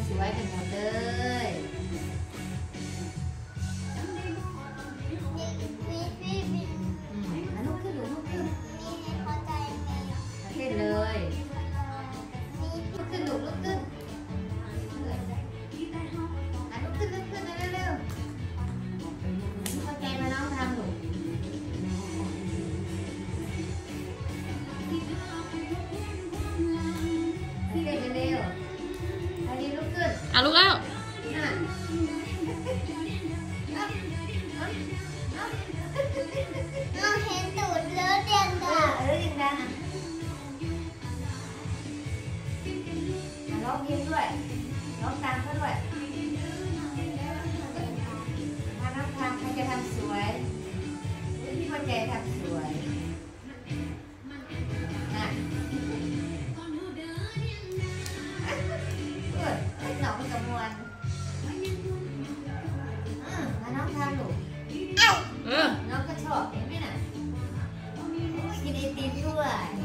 สวยกันหมดเลยลุกขึ้นลุกขึ้นเต้นเลยลุกขึ้นลุกขึ้นลุกขึ้นเร็วๆเข้าใจมาน้องทำหนูพี่เร็วเร็วอันนี้ลุกขึ้นลุกแล้วเราเห็นตูดเลือดเด่นด่ายังดังร้องเพลงด้วยร้องตามเขาด้วยถ้าน้องทำใครจะทำสวยพี่พอใจทำสวยนะหนอกกระมวลถ้าน้องทำหนูน้องก็ชอบเห็นไหมน่ะกินไอติมด้วย